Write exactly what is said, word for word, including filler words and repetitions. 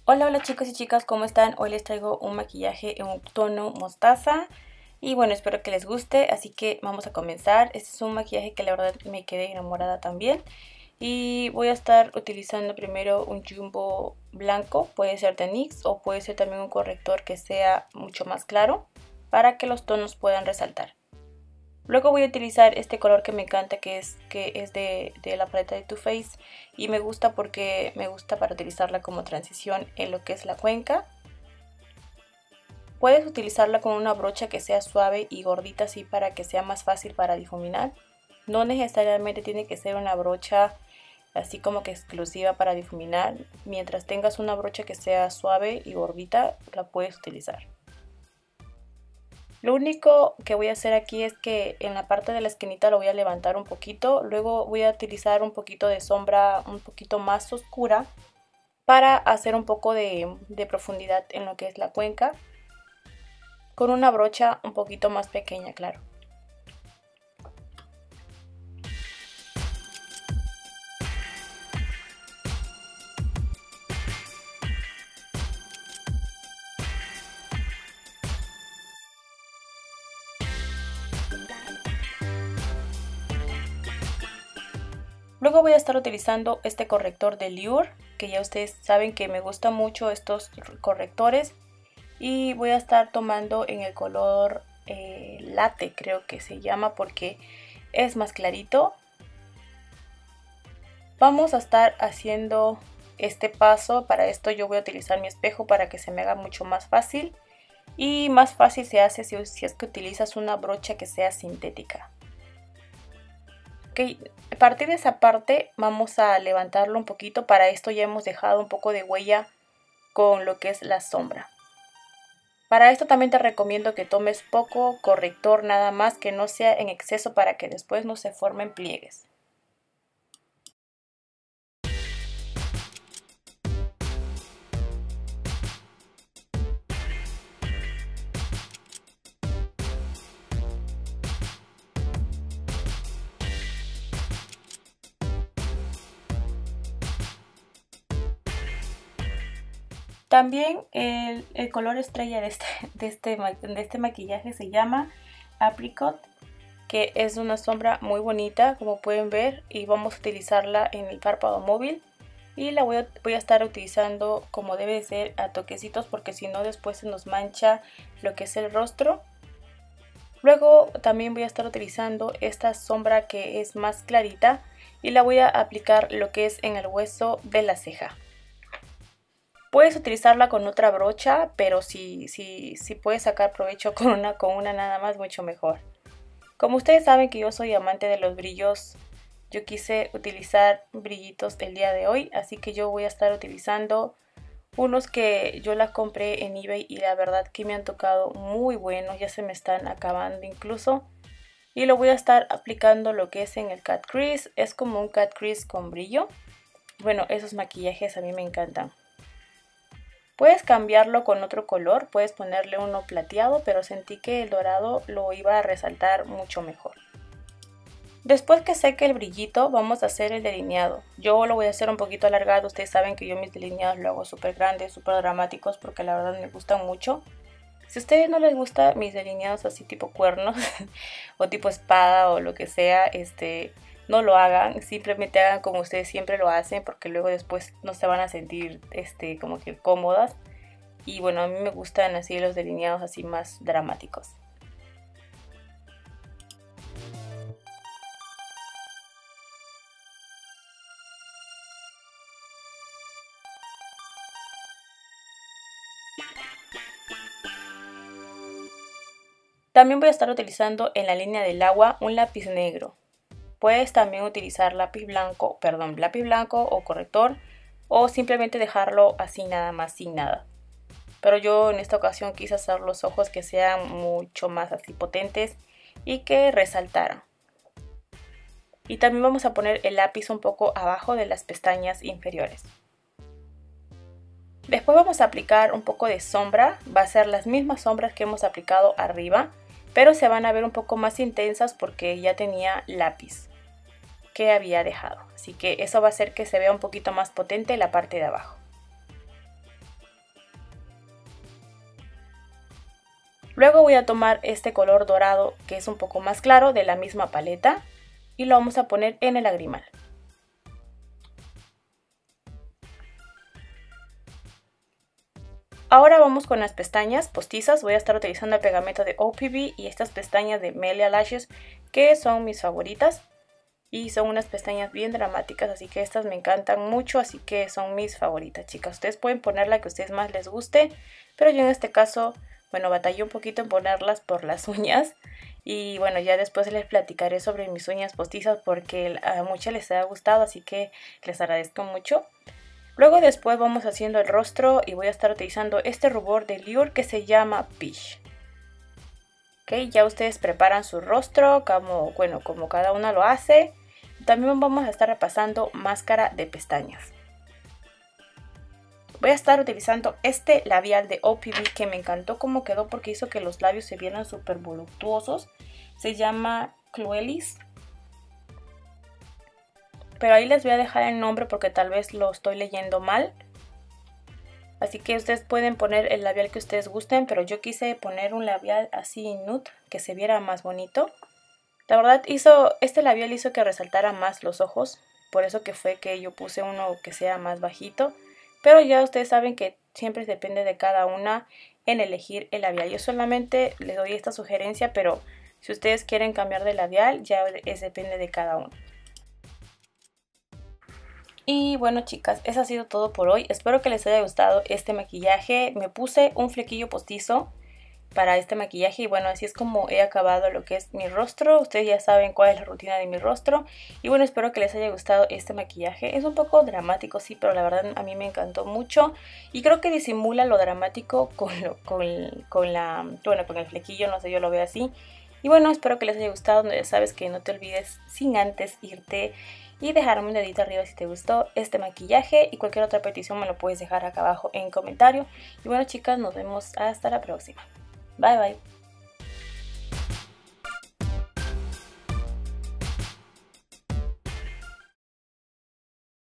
Hola, hola chicos y chicas, ¿cómo están? Hoy les traigo un maquillaje en un tono mostaza y bueno, espero que les guste, así que vamos a comenzar. Este es un maquillaje que la verdad me quedé enamorada también y voy a estar utilizando primero un jumbo blanco, puede ser de NYX o puede ser también un corrector que sea mucho más claro para que los tonos puedan resaltar. Luego voy a utilizar este color que me encanta, que es, que es de, de la paleta de Too Faced, y me gusta porque me gusta para utilizarla como transición en lo que es la cuenca. Puedes utilizarla con una brocha que sea suave y gordita así para que sea más fácil para difuminar. No necesariamente tiene que ser una brocha así como que exclusiva para difuminar. Mientras tengas una brocha que sea suave y gordita, la puedes utilizar. Lo único que voy a hacer aquí es que en la parte de la esquinita lo voy a levantar un poquito. Luego voy a utilizar un poquito de sombra un poquito más oscura para hacer un poco de, de profundidad en lo que es la cuenca. Con una brocha un poquito más pequeña, claro. Luego voy a estar utilizando este corrector de Lure, que ya ustedes saben que me gustan mucho estos correctores. Y voy a estar tomando en el color eh, latte, creo que se llama, porque es más clarito. Vamos a estar haciendo este paso. Para esto yo voy a utilizar mi espejo para que se me haga mucho más fácil. Y más fácil se hace si, si es que utilizas una brocha que sea sintética. Ok, a partir de esa parte vamos a levantarlo un poquito. Para esto ya hemos dejado un poco de huella con lo que es la sombra. Para esto también te recomiendo que tomes poco corrector, nada más, que no sea en exceso para que después no se formen pliegues. También el, el color estrella de este, de, este, de este maquillaje se llama Apricot, que es una sombra muy bonita, como pueden ver, y vamos a utilizarla en el párpado móvil. Y la voy a, voy a estar utilizando como debe ser, a toquecitos, porque si no después se nos mancha lo que es el rostro. Luego también voy a estar utilizando esta sombra que es más clarita y la voy a aplicar lo que es en el hueso de la ceja. Puedes utilizarla con otra brocha, pero si, si, si puedes sacar provecho con una, con una nada más, mucho mejor. Como ustedes saben que yo soy amante de los brillos, yo quise utilizar brillitos el día de hoy, así que yo voy a estar utilizando unos que yo la compré en eBay y la verdad que me han tocado muy buenos, ya se me están acabando incluso. Y lo voy a estar aplicando lo que es en el cat crease, es como un cat crease con brillo. Bueno, esos maquillajes a mí me encantan. Puedes cambiarlo con otro color, puedes ponerle uno plateado, pero sentí que el dorado lo iba a resaltar mucho mejor. Después que seque el brillito, vamos a hacer el delineado. Yo lo voy a hacer un poquito alargado, ustedes saben que yo mis delineados lo hago súper grandes, súper dramáticos, porque la verdad me gustan mucho. Si a ustedes no les gustan mis delineados así tipo cuernos, o tipo espada o lo que sea, este... no lo hagan, simplemente hagan como ustedes siempre lo hacen, porque luego después no se van a sentir este, como que cómodas. Y bueno, a mí me gustan así los delineados así más dramáticos. También voy a estar utilizando en la línea del agua un lápiz negro. Puedes también utilizar lápiz blanco, perdón, lápiz blanco o corrector, o simplemente dejarlo así nada más, sin nada. Pero yo en esta ocasión quise hacer los ojos que sean mucho más así potentes y que resaltaran. Y también vamos a poner el lápiz un poco abajo de las pestañas inferiores. Después vamos a aplicar un poco de sombra, va a ser las mismas sombras que hemos aplicado arriba, pero se van a ver un poco más intensas porque ya tenía lápiz que había dejado. Así que eso va a hacer que se vea un poquito más potente la parte de abajo. Luego voy a tomar este color dorado que es un poco más claro de la misma paleta y lo vamos a poner en el lagrimal. Ahora vamos con las pestañas postizas. Voy a estar utilizando el pegamento de O P B y estas pestañas de Melia Lashes, que son mis favoritas. Y son unas pestañas bien dramáticas, así que estas me encantan mucho, así que son mis favoritas, chicas. Ustedes pueden poner la que a ustedes más les guste, pero yo en este caso, bueno, batallé un poquito en ponerlas por las uñas. Y bueno, ya después les platicaré sobre mis uñas postizas porque a muchas les ha gustado, así que les agradezco mucho. Luego después vamos haciendo el rostro y voy a estar utilizando este rubor de Lure que se llama Peach. Ok, ya ustedes preparan su rostro como, bueno, como cada una lo hace. También vamos a estar repasando máscara de pestañas. Voy a estar utilizando este labial de O P B que me encantó cómo quedó porque hizo que los labios se vieran súper voluptuosos. Se llama Cluelis. Pero ahí les voy a dejar el nombre porque tal vez lo estoy leyendo mal. Así que ustedes pueden poner el labial que ustedes gusten, pero yo quise poner un labial así nude que se viera más bonito. La verdad hizo, este labial hizo que resaltara más los ojos, por eso que fue que yo puse uno que sea más bajito. Pero ya ustedes saben que siempre depende de cada una en elegir el labial. Yo solamente les doy esta sugerencia, pero si ustedes quieren cambiar de labial ya es, depende de cada uno. Y bueno, chicas, eso ha sido todo por hoy. Espero que les haya gustado este maquillaje. Me puse un flequillo postizo para este maquillaje y bueno, así es como he acabado lo que es mi rostro. Ustedes ya saben cuál es la rutina de mi rostro y bueno, espero que les haya gustado este maquillaje. Es un poco dramático, sí, pero la verdad a mí me encantó mucho y creo que disimula lo dramático con, lo, con, con la, bueno, con el flequillo, no sé, yo lo veo así. Y bueno, espero que les haya gustado. Ya sabes que no te olvides sin antes irte y dejarme un dedito arriba si te gustó este maquillaje y cualquier otra petición me lo puedes dejar acá abajo en comentario. Y bueno, chicas, nos vemos hasta la próxima. Bye bye.